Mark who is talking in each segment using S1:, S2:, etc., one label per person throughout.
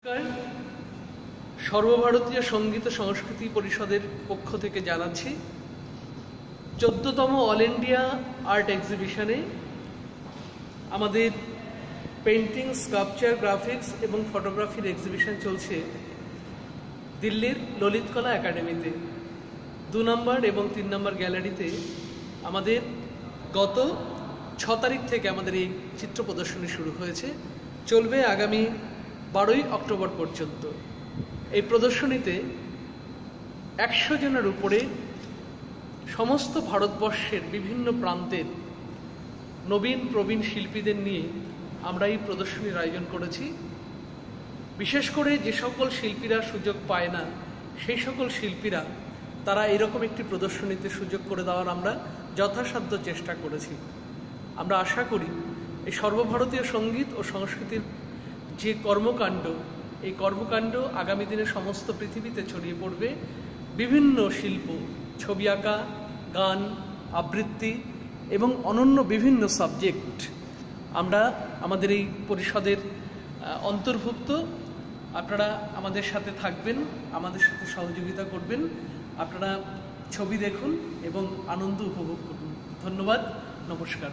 S1: সর্বভারতীয় সঙ্গীত ও সংস্কৃতি পরিষদের পক্ষ থেকে জানাচ্ছি 14তম অল ইন্ডিয়া আর্ট এক্সিবিশনে আমাদের পেইন্টিং, স্কাল্পচার, গ্রাফিক্স এবং ফটোগ্রাফির এক্সিবিশন চলছে দিল্লির ললিত কলা একাডেমিতে। 2 নম্বর এবং 3 নম্বর গ্যালারিতে আমাদের গত 6 তারিখ থেকে আমাদের এই চিত্র প্রদর্শনী শুরু হয়েছে, চলবে আগামী 12ই অক্টোবর পর্যন্ত। এই প্রদর্শনীতে 100 জনের উপরে সমস্ত ভারতবর্ষের বিভিন্ন প্রান্তের নবীন প্রবীণ শিল্পীদের নিয়ে আমরা এই প্রদর্শনীর আয়োজন করেছি। বিশেষ করে যে সকল শিল্পীরা সুযোগ পায় না, সেই সকল শিল্পীরা তারা এরকম একটি প্রদর্শনীতে সুযোগ করে দেওয়ার আমরা যথাসাধ্য চেষ্টা করেছি। আমরা আশা করি এই সর্বভারতীয় সঙ্গীত ও সংস্কৃতির যে কর্মকাণ্ড, এই কর্মকাণ্ড আগামী দিনে সমস্ত পৃথিবীতে ছড়িয়ে পড়বে। বিভিন্ন শিল্প, ছবি আঁকা, গান, আবৃত্তি এবং অনন্য বিভিন্ন সাবজেক্ট আমরা আমাদের এই পরিষদের অন্তর্ভুক্ত। আপনারা আমাদের সাথে থাকবেন, আমাদের সাথে সহযোগিতা করবেন। আপনারা ছবি দেখুন এবং আনন্দ উপভোগ করুন। ধন্যবাদ, নমস্কার।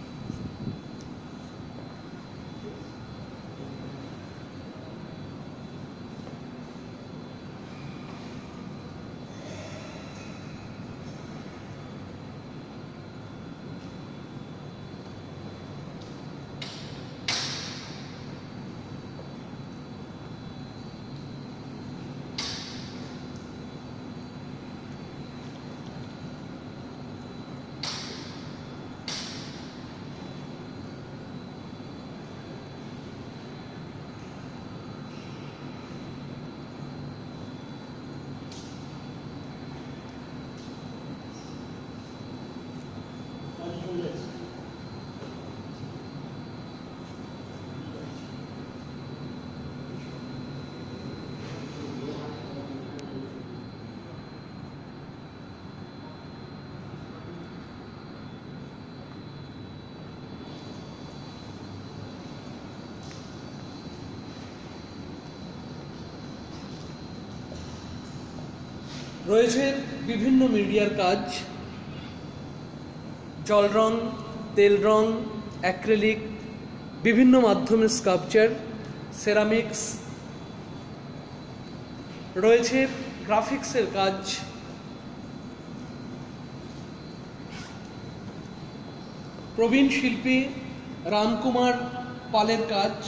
S1: রয়েছে বিভিন্ন মিডিয়ার কাজ, জল রং, তেল রং, অ্যাক্রিলিক, বিভিন্ন মাধ্যমের স্কাল্পচার, সেরামিক্স, রয়েছে গ্রাফিক্সের কাজ, প্রবীণ শিল্পী রামকুমার পালের কাজ,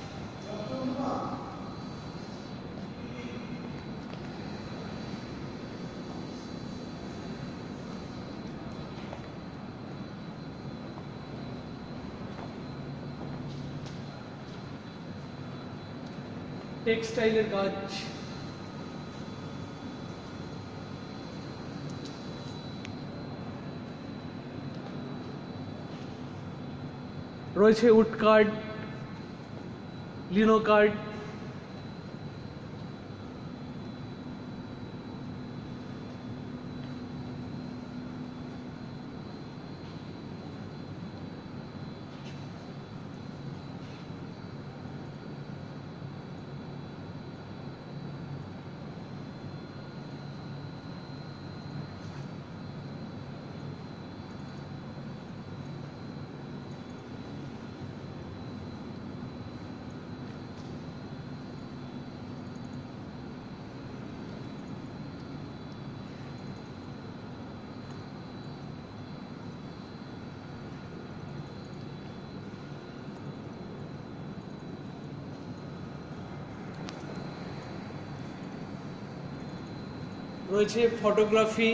S1: টেক্সটাইলের কাজ, রয়েছে উড কার্ড, লিনো কার্ড, রয়েছে ফটোগ্রাফি,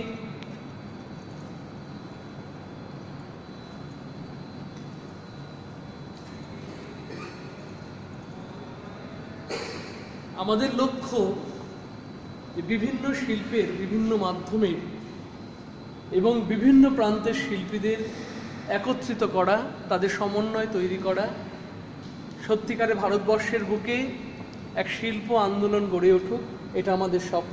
S1: আমাদের লক্ষ্য বিভিন্ন শিল্পের বিভিন্ন মাধ্যমে এবং বিভিন্ন প্রান্তের শিল্পীদের একত্রিত করা, তাদের সমন্বয় তৈরি করা, সত্যিকারে ভারতবর্ষের বুকে এক শিল্প আন্দোলন গড়ে উঠুক, এটা আমাদের স্বপ্ন।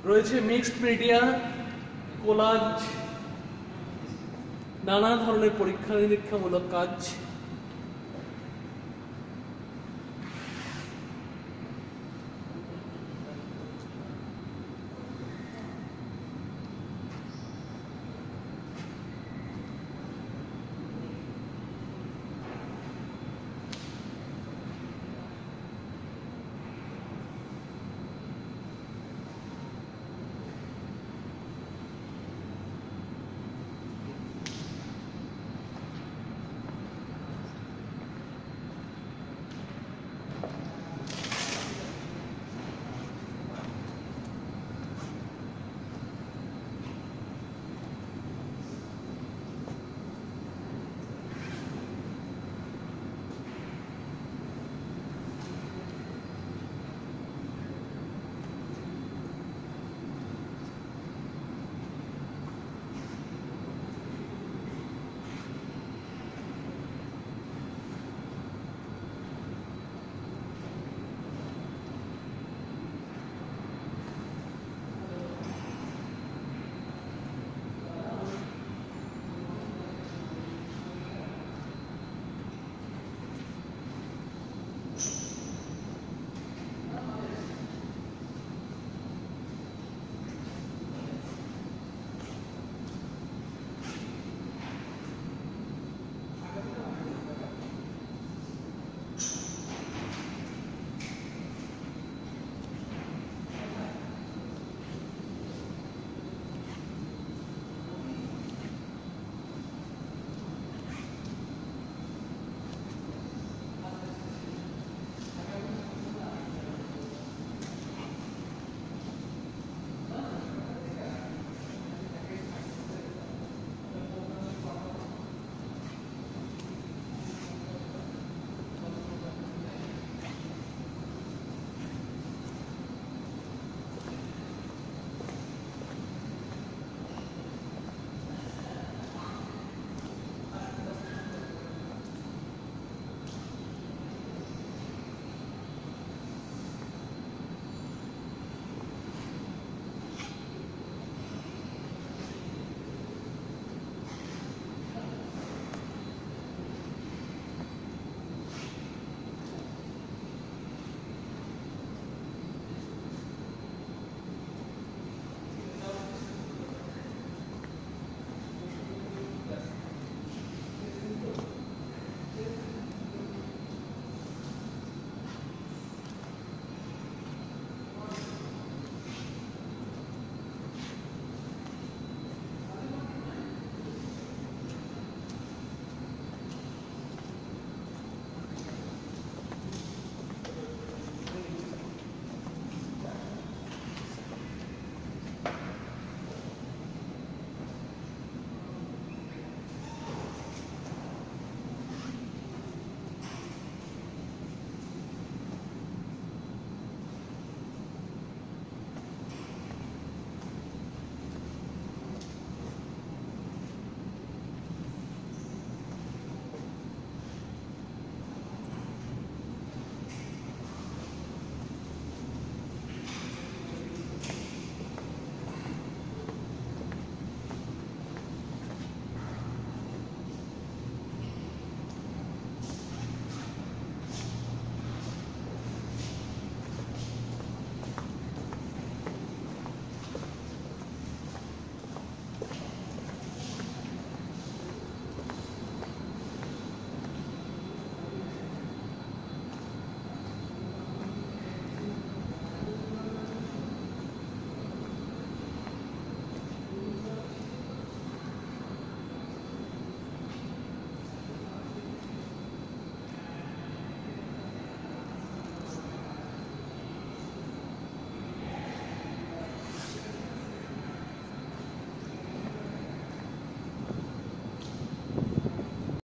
S1: রয়েছে মিক্সড মিডিয়া, কোলাজ, নানা ধরনের পরীক্ষা নিরীক্ষামূলক কাজ।